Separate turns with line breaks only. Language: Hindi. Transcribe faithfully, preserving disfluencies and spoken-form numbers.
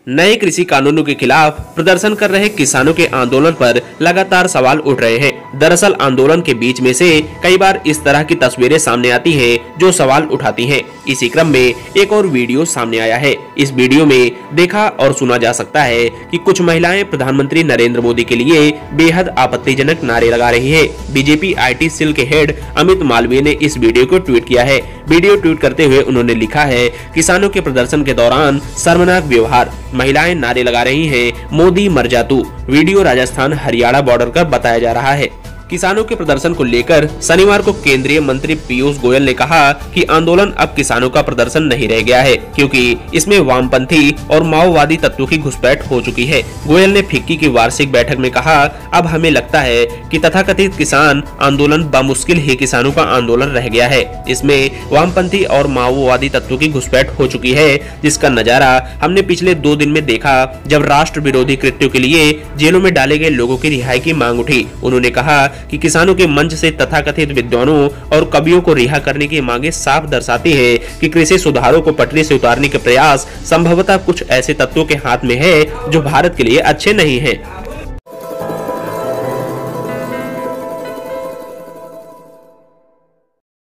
नए कृषि कानूनों के खिलाफ प्रदर्शन कर रहे किसानों के आंदोलन पर लगातार सवाल उठ रहे हैं। दरअसल आंदोलन के बीच में से कई बार इस तरह की तस्वीरें सामने आती हैं जो सवाल उठाती हैं। इसी क्रम में एक और वीडियो सामने आया है। इस वीडियो में देखा और सुना जा सकता है कि कुछ महिलाएं प्रधानमंत्री नरेंद्र मोदी के लिए बेहद आपत्तिजनक नारे लगा रही है। बीजेपी आईटी सेल के हेड अमित मालवीय ने इस वीडियो को ट्वीट किया है। वीडियो ट्वीट करते हुए उन्होंने लिखा है, किसानों के प्रदर्शन के दौरान शर्मनाक व्यवहार, महिलाएं नारे लगा रही हैं, मोदी मर जा तू। वीडियो राजस्थान हरियाणा बॉर्डर का बताया जा रहा है। किसानों के प्रदर्शन को लेकर शनिवार को केंद्रीय मंत्री पीयूष गोयल ने कहा कि आंदोलन अब किसानों का प्रदर्शन नहीं रह गया है, क्योंकि इसमें वामपंथी और माओवादी तत्वों की घुसपैठ हो चुकी है। गोयल ने फिक्की की वार्षिक बैठक में कहा, अब हमें लगता है कि तथाकथित किसान आंदोलन बमुश्किल ही किसानों का आंदोलन रह गया है। इसमें वामपंथी और माओवादी तत्वों की घुसपैठ हो चुकी है, जिसका नजारा हमने पिछले दो दिन में देखा, जब राष्ट्र विरोधी कृत्यों के लिए जेलों में डाले गए लोगों की रिहाई की मांग उठी। उन्होंने कहा कि किसानों के मंच से तथाकथित विद्वानों और कवियों को रिहा करने की मांगे साफ दर्शाती है कि कृषि सुधारों को पटरी से उतारने के प्रयास संभवतः कुछ ऐसे तत्वों के हाथ में है जो भारत के लिए अच्छे नहीं हैं।